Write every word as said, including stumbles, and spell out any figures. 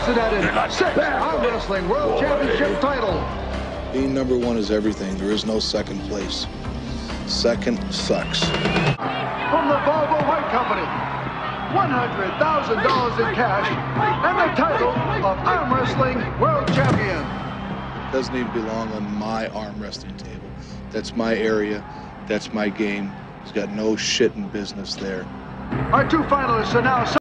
unprecedented six arm wrestling world championship title. Being number one is everything. There is no second place. Second sucks. From the Volvo White Company, one hundred thousand dollars in cash and the title of arm wrestling world champion. Doesn't even belong on my arm wrestling table. That's my area. That's my game. He's got no shit in business there. Our two finalists are now